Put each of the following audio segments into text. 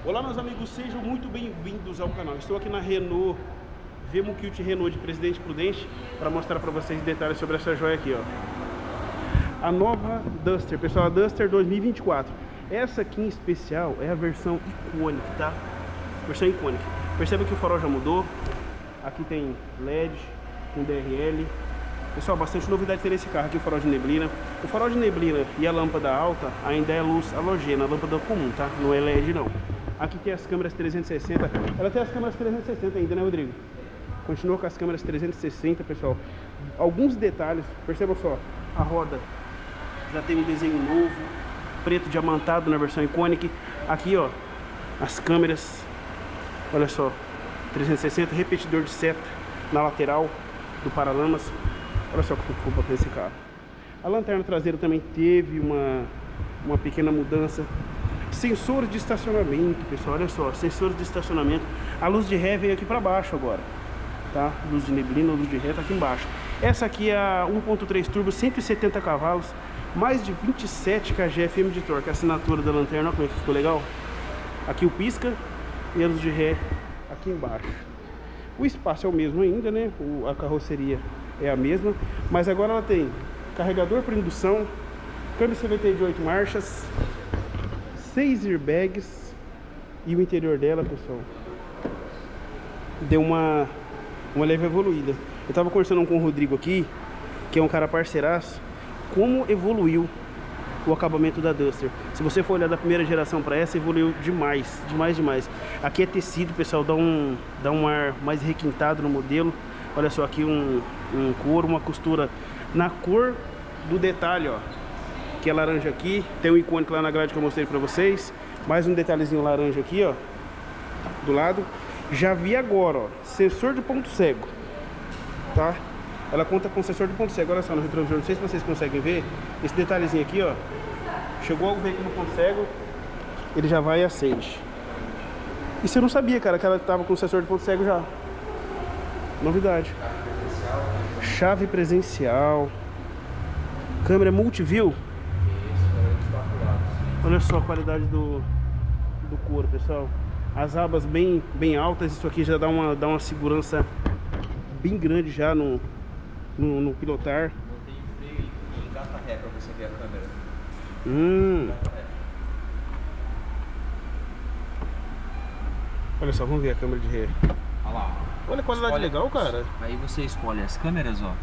Olá meus amigos, sejam muito bem-vindos ao canal. Estou aqui na Renault Vemukilt Renault de Presidente Prudente para mostrar para vocês detalhes sobre essa joia aqui, ó. A nova Duster, pessoal, a Duster 2024. Essa aqui em especial é a versão icônica, tá? Versão icônica. Perceba que o farol já mudou. Aqui tem LED, com DRL. Pessoal, bastante novidade ter nesse carro aqui, o farol de neblina. O farol de neblina e a lâmpada alta ainda é luz halogênea, a lâmpada comum, tá? Não é LED não. Aqui tem as câmeras 360. Ela tem as câmeras 360 ainda, né, Rodrigo? Continua com as câmeras 360, pessoal. Alguns detalhes, percebam só. A roda já tem um desenho novo, preto diamantado na versão icônica. Aqui, ó, as câmeras, olha só, 360, repetidor de seta na lateral do paralamas. Olha só como ficou para esse carro. A lanterna traseira também teve uma pequena mudança. Sensores de estacionamento, pessoal, olha só, sensores de estacionamento. A luz de ré veio aqui para baixo agora, tá? Luz de neblina, luz de ré tá aqui embaixo. Essa aqui é a 1.3 turbo, 170 cavalos, mais de 27 kgfm de torque. A assinatura da lanterna, olha como é que ficou legal. Aqui o pisca e a luz de ré aqui embaixo. O espaço é o mesmo ainda, né? A carroceria é a mesma, mas agora ela tem carregador por indução, câmbio CVT de 8 marchas, 6 airbags e o interior dela, pessoal, deu uma leve evoluída. Eu tava conversando com o Rodrigo aqui, que é um cara parceiraço, como evoluiu o acabamento da Duster. Se você for olhar da primeira geração para essa, evoluiu demais, demais. Aqui é tecido, pessoal, dá um ar mais requintado no modelo. Olha só, aqui um couro, uma costura na cor do detalhe, ó, que é laranja aqui. Tem um icônico lá na grade que eu mostrei pra vocês. Mais um detalhezinho laranja aqui, ó, do lado. Já vi agora, ó, sensor de ponto cego, tá? Ela conta com sensor de ponto cego. Olha só no retrovisor, não sei se vocês conseguem ver. Esse detalhezinho aqui, ó, chegou o veículo no ponto cego, ele já vai e acende. Isso eu não sabia, cara, que ela tava com sensor de ponto cego já. Novidade. Chave presencial. Câmera multiview. Olha só a qualidade do couro, pessoal. As abas bem altas. Isso aqui já dá uma segurança bem grande já no pilotar. Não tem freio e engata ré pra você ver a câmera. Olha só, vamos ver a câmera de ré. Olha lá. Olha a qualidade legal, cara. Aí você escolhe as câmeras, ó.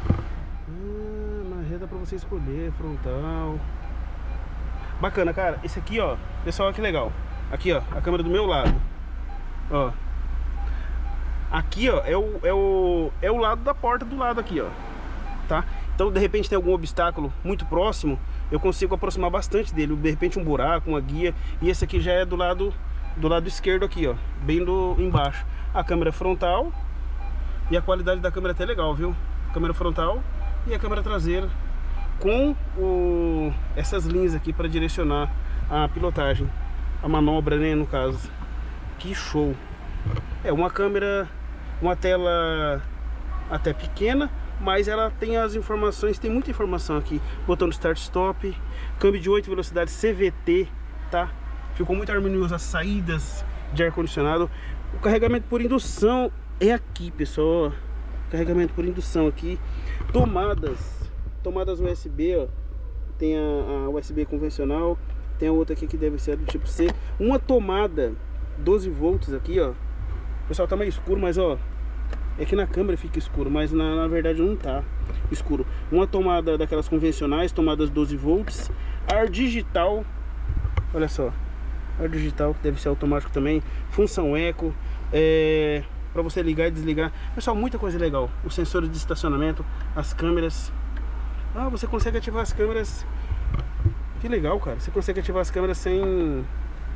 Na ré dá pra você escolher, frontal. Bacana, cara. Esse aqui, ó, pessoal, olha que legal. Aqui, ó, a câmera do meu lado. Ó. Aqui, ó, é o lado da porta do lado aqui, ó. Tá? Então, de repente tem algum obstáculo muito próximo, eu consigo aproximar bastante dele. De repente um buraco, uma guia. E esse aqui já é do lado esquerdo aqui, ó, bem embaixo. A câmera frontal. E a qualidade da câmera é até legal, viu? Câmera frontal e a câmera traseira com essas linhas aqui para direcionar a pilotagem, a manobra, né, no caso. Que show! É uma câmera, uma tela até pequena, mas ela tem as informações, tem muita informação aqui. Botão de start stop, câmbio de 8 velocidades CVT, tá? Ficou muito harmonioso as saídas de ar condicionado. O carregamento por indução é aqui, pessoal. Carregamento por indução aqui. Tomadas USB, ó. Tem a USB convencional. Tem a outra aqui que deve ser do tipo C. Uma tomada 12 volts aqui, ó. Pessoal, tá meio escuro, mas ó, é que na câmera fica escuro, mas na verdade não tá escuro. Uma tomada daquelas convencionais, tomadas 12 volts. Ar digital. Olha só. Ar digital, deve ser automático também. Função eco. Para você ligar e desligar. Pessoal, muita coisa legal. Os sensores de estacionamento, as câmeras. Ah, você consegue ativar as câmeras. Que legal, cara. Você consegue ativar as câmeras sem...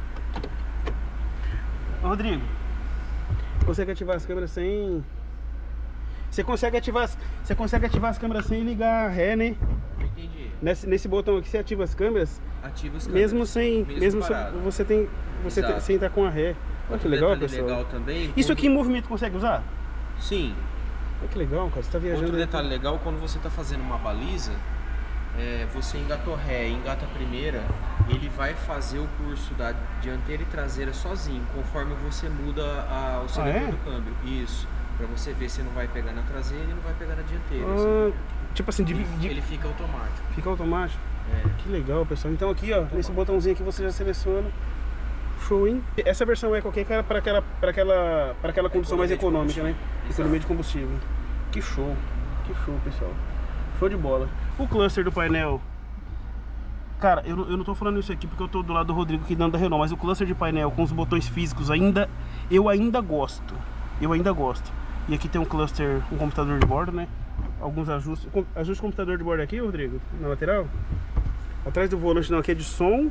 Ô, Rodrigo, consegue ativar as câmeras sem... Você consegue ativar as câmeras sem ligar a ré, né? Entendi. Nesse botão aqui você ativa as câmeras. Ativa as câmeras. Mesmo sem estar com a ré. Olha que legal, pessoal. Legal também, isso aqui em movimento consegue usar? Sim. Olha que legal, cara. Você tá viajando. Outro detalhe legal, quando você tá fazendo uma baliza, você engatou ré, engata a primeira, ele vai fazer o curso da dianteira e traseira sozinho, conforme você muda o seletor do câmbio. Isso, para você ver se não vai pegar na traseira e não vai pegar na dianteira. Assim. Tipo assim, ele fica automático. Fica automático? Que legal, pessoal. Então aqui, ó, nesse botãozinho aqui você já seleciona. Show, hein? Essa versão é qualquer cara para aquela condução mais econômica, né? Economia de combustível. Que show, pessoal. Show de bola. O cluster do painel, cara, eu não tô falando isso aqui porque eu tô do lado do Rodrigo aqui dando da Renault, mas o cluster de painel com os botões físicos eu ainda gosto. E aqui tem um cluster, um computador de bordo, né? Alguns ajustes. Ajuste de computador de bordo aqui, Rodrigo, na lateral. Atrás do volante não, aqui é de som.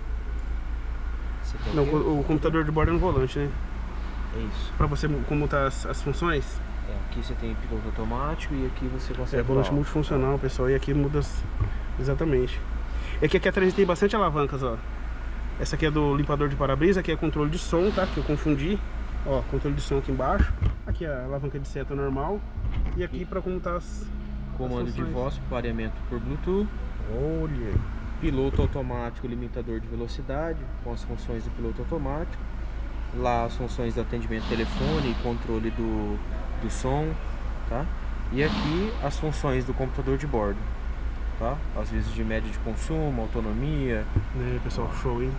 Não, o computador de bordo é no volante, né? É isso. Pra você comutar as funções. Aqui você tem piloto automático e aqui você consegue... volante multifuncional, pessoal, e aqui muda exatamente. E aqui atrás tem bastante alavancas, ó. Essa aqui é do limpador de para-brisa, aqui é controle de som, tá? Que eu confundi. Ó, controle de som aqui embaixo. Aqui é a alavanca de seta normal. E aqui para comutar as comando de voz, pareamento por Bluetooth. Olha. Piloto automático, limitador de velocidade, com as funções do piloto automático. Lá as funções de atendimento telefone e controle do som, tá? E aqui as funções do computador de bordo, tá? Às vezes de média de consumo, autonomia. Pessoal, show, hein?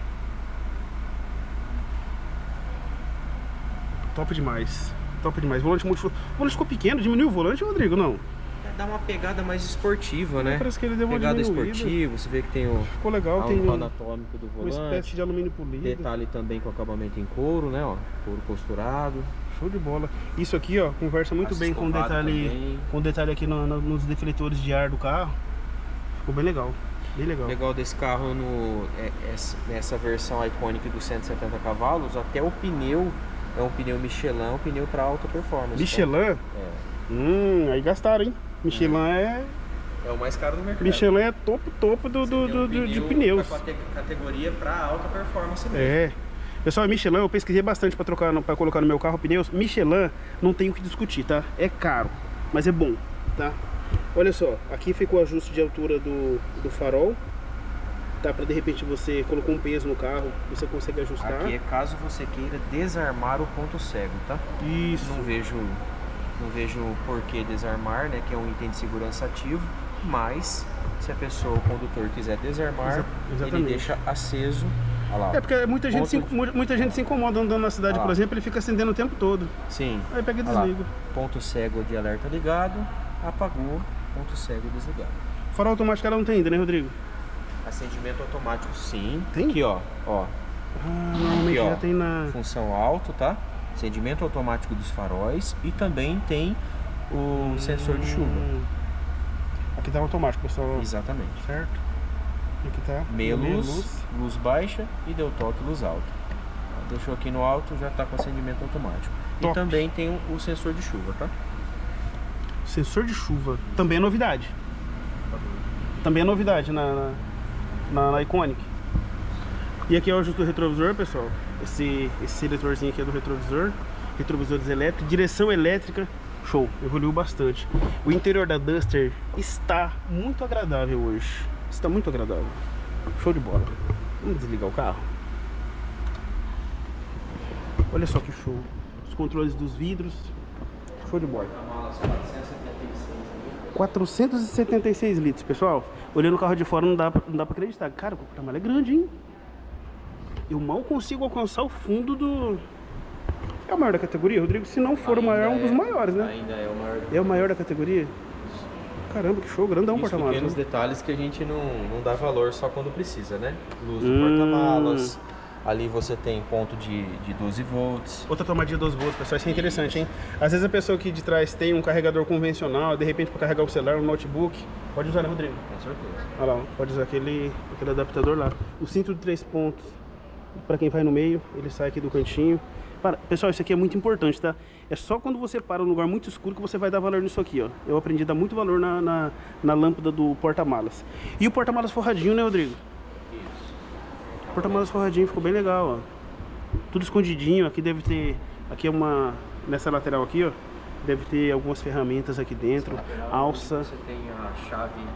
Top demais. Volante ficou pequeno, diminuiu o volante, Rodrigo, não? Dá uma pegada mais esportiva, né? Parece que ele deu uma pegada diminuída. Esportiva, você vê que tem o ficou legal, tem anatômico do volante. Uma espécie de alumínio polido. Detalhe também com acabamento em couro, né? Ó, couro costurado. Show de bola. Isso aqui, ó, conversa muito bem com o detalhe aqui nos defletores de ar do carro. Ficou bem legal. Bem legal. Legal desse carro nessa versão icônica dos 170 cavalos, até o pneu é um pneu Michelin, um pneu para alta performance. Michelin? Aí gastaram, hein? Michelin é o mais caro do mercado. Michelin é topo de pneus. Categoria para alta performance mesmo. Pessoal, Michelin eu pesquisei bastante para colocar no meu carro pneus. Michelin não tem o que discutir, tá? É caro, mas é bom, tá? Olha só, aqui ficou o ajuste de altura do farol. Tá, para de repente você colocou um peso no carro, você consegue ajustar. Aqui é caso você queira desarmar o ponto cego, tá? Isso. Não vejo por que desarmar, né? Que é um item de segurança ativo. Mas se a pessoa, o condutor, quiser desarmar, ele deixa aceso. Olha lá, porque muita gente se incomoda andando na cidade, por exemplo, ele fica acendendo o tempo todo. Sim. Aí pega e desliga. Ponto cego de alerta ligado, apagou, ponto cego desligado. Farol automático ela não tem ainda, né, Rodrigo? Acendimento automático, sim. Tem? Aqui, ó. Normalmente aqui, já tem na... função alto, tá? Acendimento automático dos faróis e também tem o sensor de chuva. Aqui tá automático, pessoal. Exatamente. Certo? Aqui tá meia luz baixa e deu toque, luz alta. Deixou aqui no alto, já tá com acendimento automático. Top. E também tem o sensor de chuva, tá? Sensor de chuva. Também é novidade. Também é novidade na Iconic. E aqui é o ajuste do retrovisor, pessoal. Esse seletorzinho aqui é do retrovisor. Retrovisores elétricos, direção elétrica. Show, evoluiu bastante. O interior da Duster está muito agradável hoje. Está muito agradável. Show de bola. Vamos desligar o carro. Olha só que show. Os controles dos vidros. Show de bola. 476 litros, pessoal. Olhando o carro de fora não dá pra acreditar. Cara, o porta-malas é grande, hein? Eu mal consigo alcançar o fundo do... É o maior da categoria, Rodrigo? Se não for o maior, é um dos maiores, né? Ainda é o maior. É o maior da categoria? Caramba, que show, grandão o porta-malas. Pequenos detalhes que a gente não dá valor só quando precisa, né? Luz do porta-malas. Ali você tem ponto de 12 volts. Outra tomadinha 12 volts, pessoal, isso é interessante, hein? Às vezes a pessoa aqui de trás tem um carregador convencional, de repente para carregar o celular, um notebook. Pode usar, né, Rodrigo? Com certeza. Olha lá, pode usar aquele adaptador lá. O cinto de 3 pontos, para quem vai no meio, ele sai aqui do cantinho. Pessoal, isso aqui é muito importante, tá? É só quando você para num lugar muito escuro que você vai dar valor nisso aqui, ó. Eu aprendi a dar muito valor na lâmpada do porta-malas. E o porta-malas forradinho, né, Rodrigo? Porta-malas forradinho, ficou bem legal, ó. Tudo escondidinho, aqui deve ter... Aqui é uma... Nessa lateral aqui, ó, deve ter algumas ferramentas aqui dentro. Lateral, alça. Você tem a chave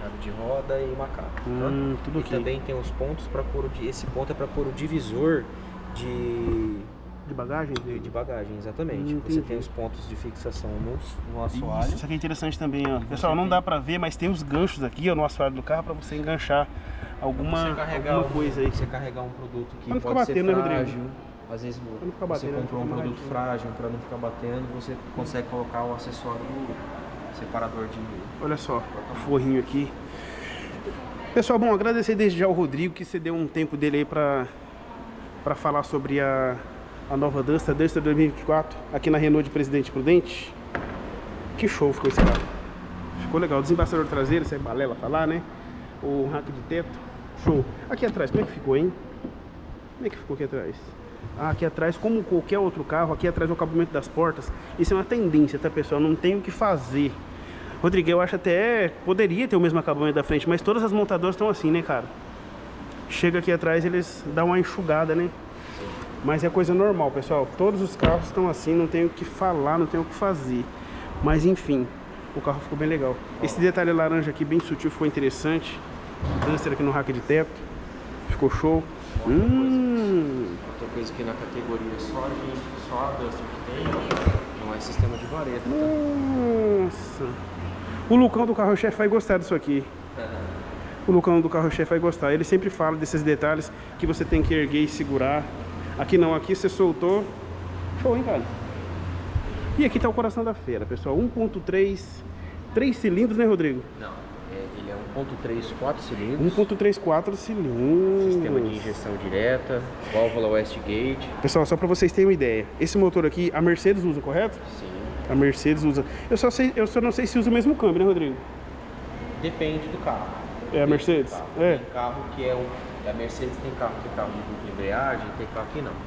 chave de roda e macaco. Tudo e aqui. também tem os pontos para pôr esse ponto é para pôr o divisor de bagagem? De bagagem, exatamente. Você tem os pontos de fixação no assoalho. Isso aqui é interessante também, ó. Pessoal, não dá pra ver, mas tem os ganchos aqui, ó, no assoalho do carro pra você enganchar alguma coisa aí. Você carregar um produto que pode batendo, ser frágil. Né, Rodrigo? Às vezes você batendo, comprou um produto frágil, para não ficar batendo, você consegue colocar o acessório do separador de... Olha só, o forrinho aqui. Pessoal, bom, agradecer desde já ao Rodrigo que cedeu um tempo dele aí pra falar sobre a nova Duster 2024 aqui na Renault de Presidente Prudente. Que show ficou esse carro. Ficou legal. Desembaçador traseiro, isso é balela falar, né? O rack de teto. Show. Aqui atrás, como é que ficou, hein? Como é que ficou aqui atrás? Aqui atrás, como qualquer outro carro, aqui atrás é o acabamento das portas. Isso é uma tendência, tá, pessoal? Não tem o que fazer. Rodrigo, eu acho até poderia ter o mesmo acabamento da frente, mas todas as montadoras estão assim, né, cara? Chega aqui atrás, eles dão uma enxugada, né? Mas é coisa normal, pessoal. Todos os carros estão assim, não tem o que falar, não tem o que fazer. Mas enfim, o carro ficou bem legal. Esse detalhe laranja aqui, bem sutil, ficou interessante. Duster aqui no rack de teto. Ficou show. Outra coisa que na categoria só a Duster que tem, não é sistema de vareta. Nossa. O Lucão do carro-chefe vai gostar disso aqui. O Lucão do carro-chefe vai gostar. Ele sempre fala desses detalhes que você tem que erguer e segurar. Aqui não, aqui você soltou. Show, hein, cara? E aqui tá o coração da feira, pessoal. 1.3, 3 cilindros, né, Rodrigo? Não, ele é 1.3, 4 cilindros. 1.3, 4 cilindros. Sistema de injeção direta, válvula Westgate. Pessoal, só pra vocês terem uma ideia. Esse motor aqui, a Mercedes usa, correto? Sim. A Mercedes usa. Eu só não sei se usa o mesmo câmbio, né, Rodrigo? Depende do carro. É a Mercedes? É. Tem carro que é a Mercedes tem carro que é carro de dupla embreagem, tem carro que não.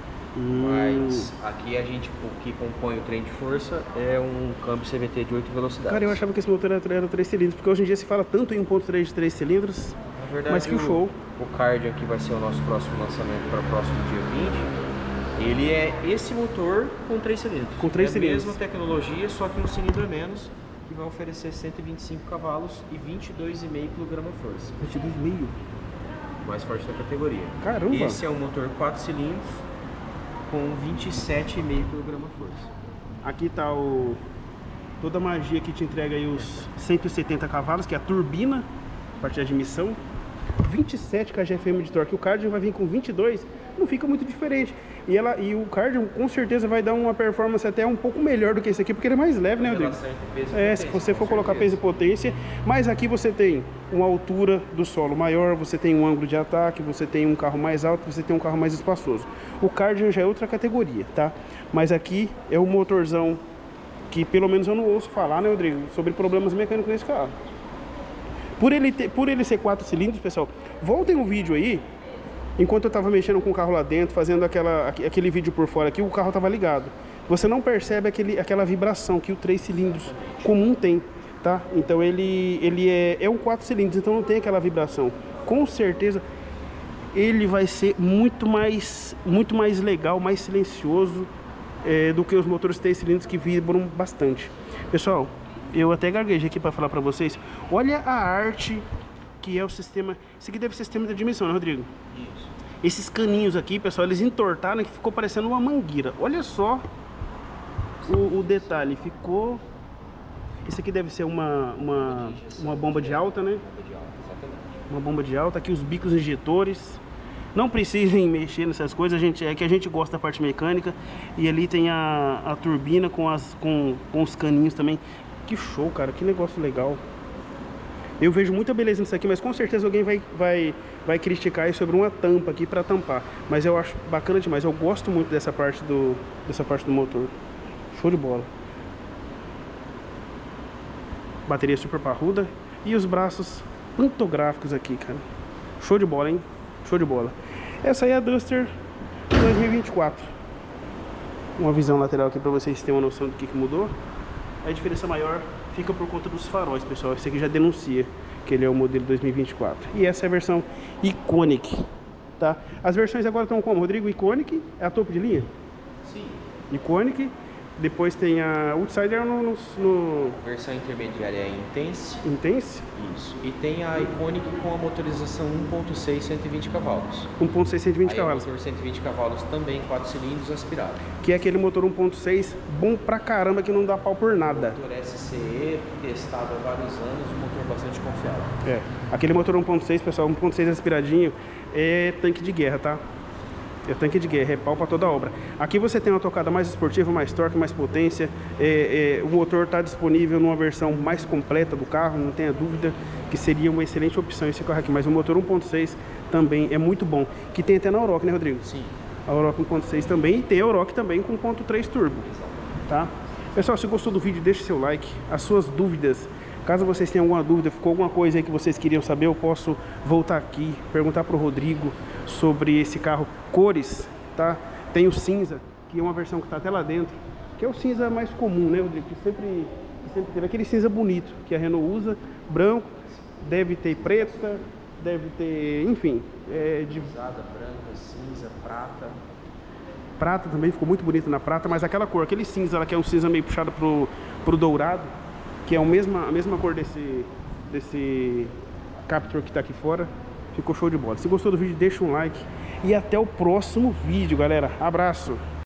Mas aqui a gente, o que compõe o trem de força é um câmbio CVT de 8 velocidades. Cara, eu achava que esse motor era 3 cilindros, porque hoje em dia se fala tanto em 1.3 de 3 cilindros. Na verdade, mas que show. O Cardian, que vai ser o nosso próximo lançamento para o próximo dia 20, ele é esse motor com 3 cilindros. Com 3 cilindros. É a mesma tecnologia, só que um cilindro a menos, que vai oferecer 125 cavalos e 22,5 kgf. 22,5? Mais forte da categoria. Caramba! Esse é um motor 4 cilindros com 27,5 kgf. Aqui tá toda a magia que te entrega aí os 170 cavalos, que é a turbina, a partir da admissão. 27 kgfm de torque. O Cardian vai vir com 22, não fica muito diferente. E o Cardian com certeza vai dar uma performance até um pouco melhor do que esse aqui, porque ele é mais leve, né, Rodrigo? Se você for colocar peso e potência. Mas aqui você tem uma altura do solo maior, você tem um ângulo de ataque, você tem um carro mais alto, você tem um carro mais espaçoso. O Cardian já é outra categoria, tá? Mas aqui é um motorzão que pelo menos eu não ouço falar, né, Rodrigo, sobre problemas mecânicos nesse carro. Por ele ser 4 cilindros, pessoal, voltem o vídeo aí. Enquanto eu estava mexendo com o carro lá dentro, fazendo aquele vídeo por fora aqui, o carro estava ligado. Você não percebe aquela vibração que o 3 cilindros comum tem, tá? Então ele é um 4 cilindros, então não tem aquela vibração. Com certeza ele vai ser muito mais legal, mais silencioso do que os motores 3 cilindros que vibram bastante. Pessoal, eu até gaguejei aqui para falar para vocês. Olha a arte que é o sistema. Isso aqui deve ser sistema de admissão, né, Rodrigo? Isso. Esses caninhos aqui, pessoal, eles entortaram que ficou parecendo uma mangueira. Olha só o detalhe. Ficou. Isso aqui deve ser uma bomba de alta, né? Uma bomba de alta. Aqui os bicos injetores. Não precisem mexer nessas coisas, é que a gente gosta da parte mecânica. E ali tem a turbina com os caninhos também. Que show, cara, que negócio legal. Eu vejo muita beleza nisso aqui, mas com certeza alguém vai criticar aí sobre uma tampa aqui para tampar. Mas eu acho bacana demais, eu gosto muito dessa parte do motor. Show de bola. Bateria super parruda e os braços pantográficos aqui, cara. Show de bola, hein? Show de bola. Essa aí é a Duster 2024. Uma visão lateral aqui para vocês terem uma noção do que mudou. A diferença maior fica por conta dos faróis, pessoal. Esse aqui já denuncia que ele é o modelo 2024. E essa é a versão Iconic, tá? As versões agora estão como, Rodrigo? Iconic é a topo de linha? Sim. Iconic, Depois tem a Outsider no Versão intermediária é Intense. Intense. Isso. E tem a Iconic com a motorização 1.6 120 cavalos. 1.6 120 Aí cavalos. É um motor 120 cavalos também, 4 cilindros aspirado. Que é aquele motor 1.6 bom pra caramba que não dá pau por nada. Motor SCE, testado há vários anos, um motor bastante confiável. É. Aquele motor 1.6, pessoal, 1.6 aspiradinho é tanque de guerra, tá? É tanque de guerra, é pau pra toda obra. Aqui você tem uma tocada mais esportiva, mais torque, mais potência. O motor está disponível numa versão mais completa do carro, não tenha dúvida que seria uma excelente opção esse carro aqui. Mas o motor 1.6 também é muito bom. Que tem até na Oroch, né, Rodrigo? Sim. A Oroch 1.6 também, e tem a Oroch também com 1.3 turbo, tá? Pessoal, se gostou do vídeo, deixe seu like. As suas dúvidas, caso vocês tenham alguma dúvida, ficou alguma coisa aí que vocês queriam saber, eu posso voltar aqui, perguntar pro Rodrigo sobre esse carro. Cores, tá? Tem o cinza, que é uma versão que tá até lá dentro, que é o cinza mais comum, né, Rodrigo? Que sempre teve aquele cinza bonito que a Renault usa, branco, deve ter preta, deve ter, enfim, Usada, branca, cinza, prata. Prata também ficou muito bonito na prata, mas aquela cor, aquele cinza lá, que é um cinza meio puxado pro dourado, que é a mesma cor desse Captur que tá aqui fora, ficou show de bola. Se gostou do vídeo, deixa um like e até o próximo vídeo, galera. Abraço!